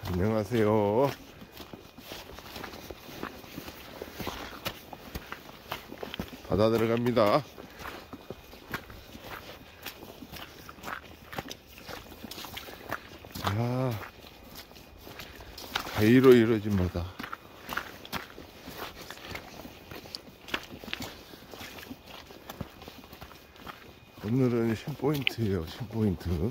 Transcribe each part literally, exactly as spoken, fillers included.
안녕하세요. 바다 들어갑니다. 자, 가위로 이루어진 바다. 오늘은 신포인트예요. 신포인트.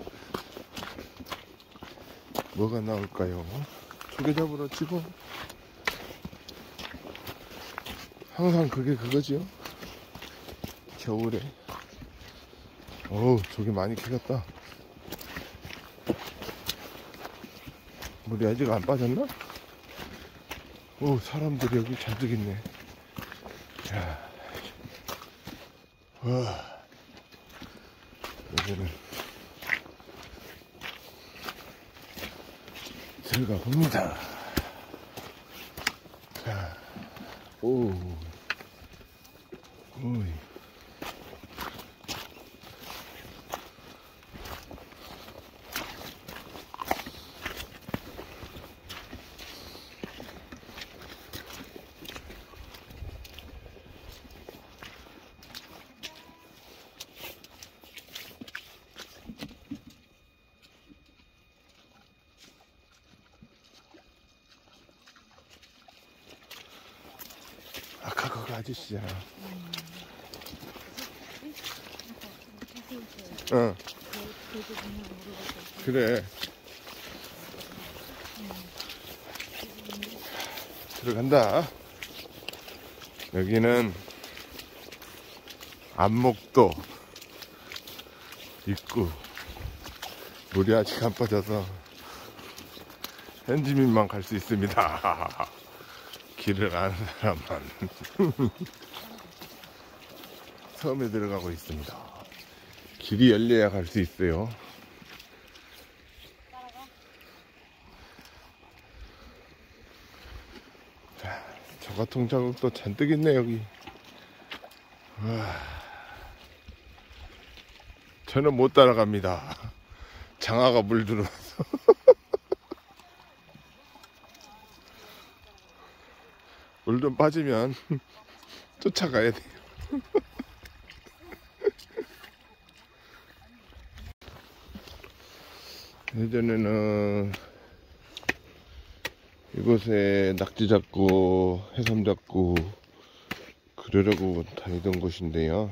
뭐가 나올까요? 조개 잡으러 치고 항상 그게 그거지요. 겨울에. 어우, 조개 많이 크겠다. 물이 아직 안 빠졌나? 오, 사람들이 여기 잔뜩 있네. 야, 와, 여기는 들어가 봅니다. 자, 오, 오이. 아까 그거 아저씨잖아. 응. 그래. 들어간다. 여기는 안목도 입구. 물이 아직 안 빠져서 현지민만 갈 수 있습니다. 길을 아는 사람만. 섬에 들어가고 있습니다. 길이 열려야 갈 수 있어요. 자, 저가통 자국도 잔뜩 있네 여기. 와, 저는 못 따라갑니다. 장화가 물들어서. 물 좀 빠지면 쫓아가야 돼요. 예전에는 이곳에 낙지 잡고 해삼 잡고 그러려고 다니던 곳인데요.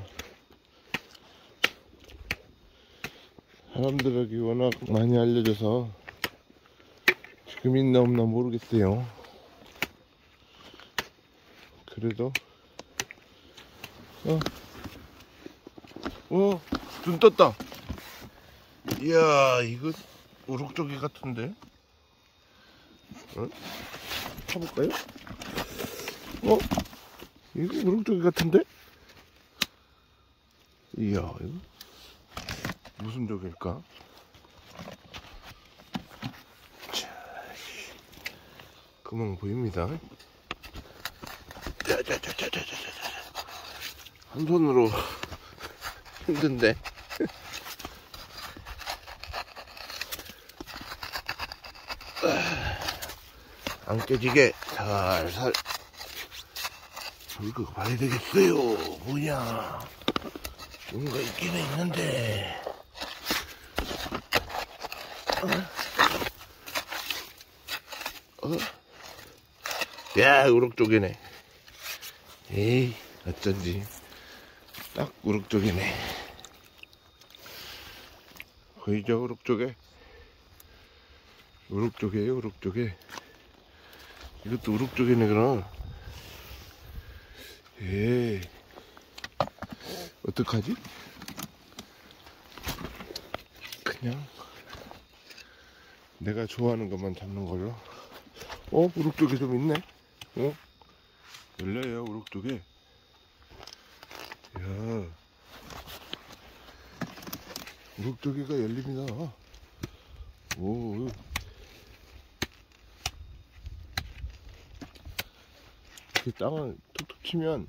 사람들에게 워낙 많이 알려져서 지금 있나 없나 모르겠어요. 그래도 어, 어, 눈 떴다. 이야, 이거 우럭조개 같은데? 어? 타볼까요? 어? 이거 우럭조개 같은데? 이야, 이거 무슨 조개일까? 자, 금방 보입니다. 짜자자자자자자. 한 손으로 힘든데. 안 깨지게 살살. 이거 봐야 되겠어요. 뭐냐, 뭔가 있기는 있는데. 어? 어? 야, 우럭조개네. 에이, 어쩐지 딱 우럭조개네. 보이죠, 우럭조개? 우럭조개예요, 우럭조개. 이것도 우럭조개네. 그럼 에이, 어떡하지? 그냥 내가 좋아하는 것만 잡는 걸로. 어? 우럭조개 좀 있네. 어? 열려요, 우럭조개. 이야, 우럭조개가 열립니다. 오, 이렇게 땅을 툭툭 치면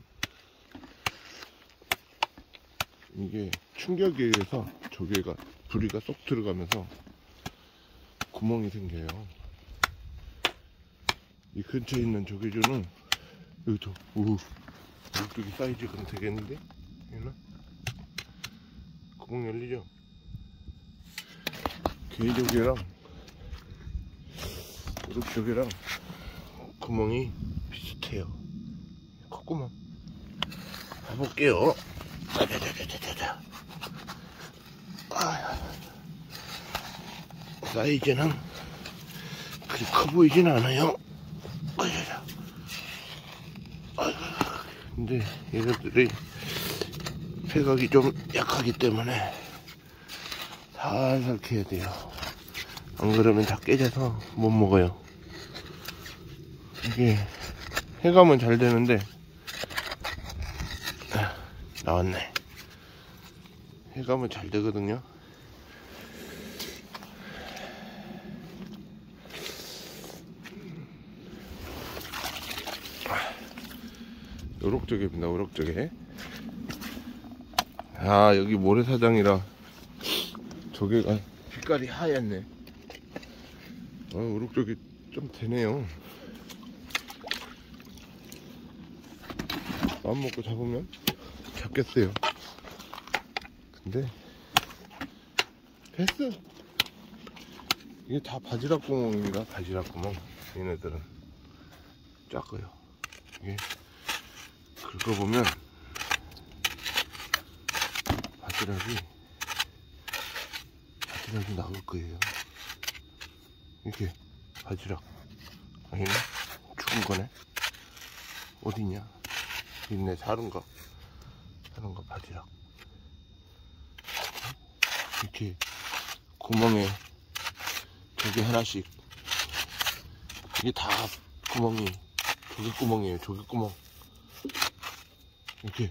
이게 충격에 의해서 조개가, 부리가 쏙 들어가면서 구멍이 생겨요. 이 근처에 있는 조개조는 여기도 오 우럭조개 사이즈가 되겠는데? 얘는 구멍 열리죠? 게조개랑 우럭조개랑 구멍이 비슷해요. 콧구멍 봐볼게요. 자자자자자자. 사이즈는 그리 커 보이진 않아요. 근데 얘네들이 폐각이 좀 약하기 때문에 살살 캐야 돼요. 안 그러면 다 깨져서 못 먹어요. 이게 해감은 잘 되는데 아, 나왔네. 해감은 잘 되거든요. 우럭조개입니다. 우럭조개. 아 여기 모래사장이라 조개가 빛깔이 하얗네. 아, 우럭조개 좀 되네요. 마음 먹고 잡으면 잡겠어요. 근데 패스. 이게 다 바지락 구멍입니다. 바지락 구멍. 얘네들은 작아요. 이게 긁어보면 바지락이 바지락이 나올 거예요. 이렇게 바지락 아니네? 죽은 거네? 어디냐? 있네. 사는 거 사는 거 바지락. 이렇게 구멍에 조개 하나씩. 이게 다 구멍이 조개 구멍이에요. 조개 구멍. 이렇게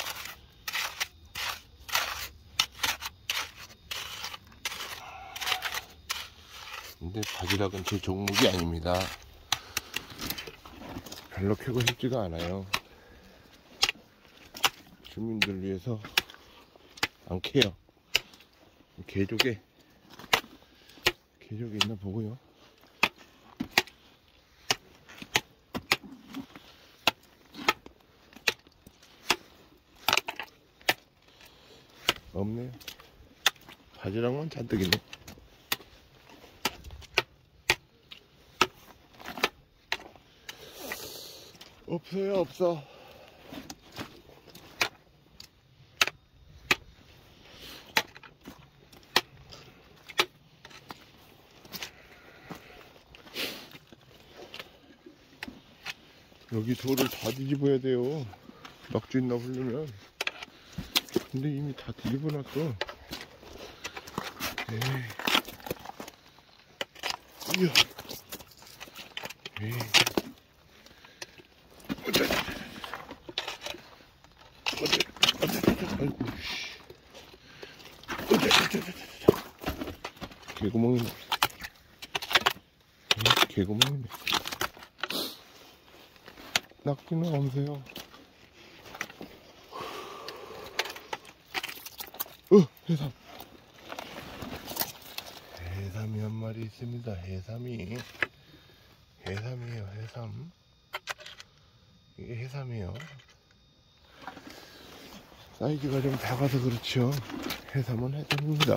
근데 바지락은 제 종목이 아닙니다. 별로 캐고 싶지가 않아요. 주민들 위해서 안 캐요. 개조개 개조개 있나 보고요. 없네요. 바지락만 잔뜩 있네. 없어요. 없어. 여기 돌을 다 뒤집어야 돼요. 낙지 있나 보려면. 근데 이미 다 뒤집어 놨어. 에이. 이야. 에이. 어쩌, 어쩌, 어쩌, 아이고, 씨. 어쩌, 어쩌, 어쩌, 개구멍이네. 개구멍이네. 낙지는 없어요. 어, 해삼. 해삼이 한 마리 있습니다. 해삼이. 해삼이에요, 해삼. 이게 해삼이에요. 사이즈가 좀 작아서 그렇죠. 해삼은 해삼입니다.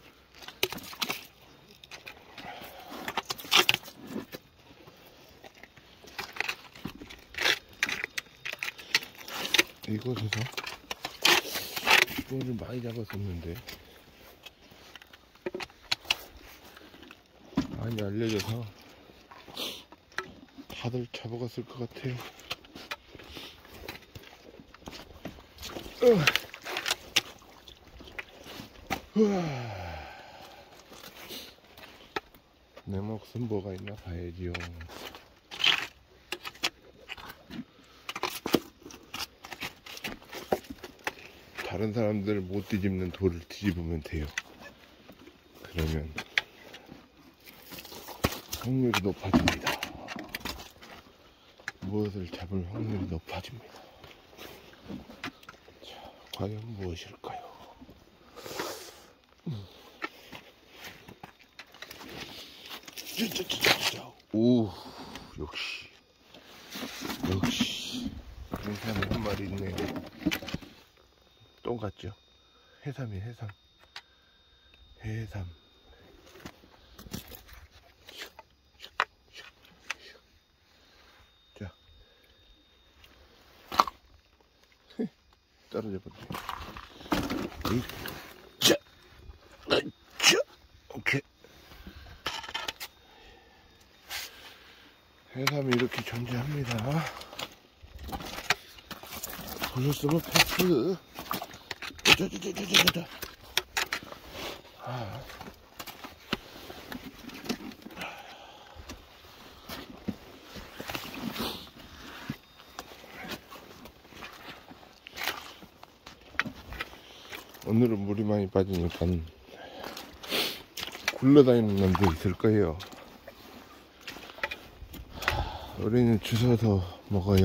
이곳에서 이거를 많이 잡았었는데 많이 알려져서 다들 잡아갔을 것 같아요. 으아. 내 몫은 뭐가 있나 봐야지요. 다른 사람들 못 뒤집는 돌을 뒤집으면 돼요. 그러면 확률이 높아집니다. 무엇을 잡을 확률이 높아집니다. 자, 과연 무엇일까요? 음. 오, 역시 역시 해삼이 한 마리 있네요. 똥 같죠? 해삼이 해삼. 해삼. 자, 떨어져 볼게요. 자, 자, 오케이. 해삼이 이렇게 존재합니다. 보셨으면 패스. 자자자자자자. 아. 오늘은 물이 많이 빠지니까 굴러다니는 놈도 있을 거예요. 우리는 주워서 먹어요.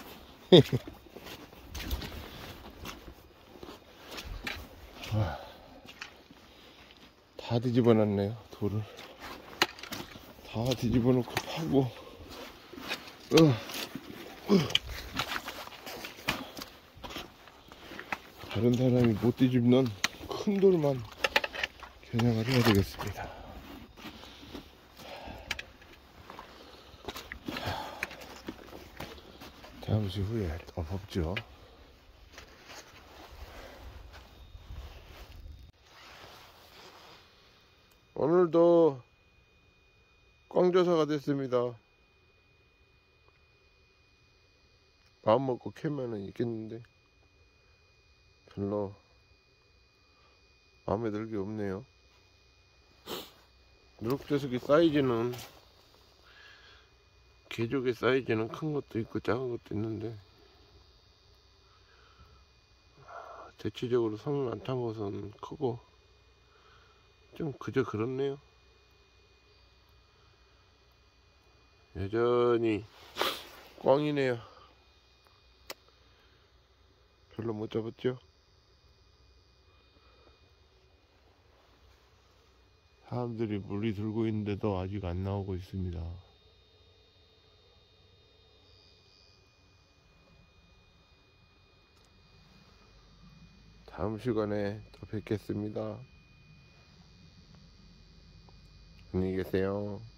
다 뒤집어 놨네요. 돌을 다 뒤집어 놓고 파고. 어, 어. 다른 사람이 못 뒤집는 큰 돌만 겨냥을 해야 되겠습니다. 잠시 후에 더 뽑죠. 오늘도 꽝조사가 됐습니다. 마음 먹고 캐면은 있겠는데 별로 마음에 들게 없네요. 누룩재석이 사이즈는 개조개 사이즈는 큰 것도 있고 작은 것도 있는데 대체적으로 손을 안 탄 것은 크고 좀 그저 그렇네요. 여전히 꽝이네요. 별로 못 잡았죠? 사람들이 물이 들고 있는데도 아직 안 나오고 있습니다. 다음 시간에 또 뵙겠습니다. 안녕히 계세요.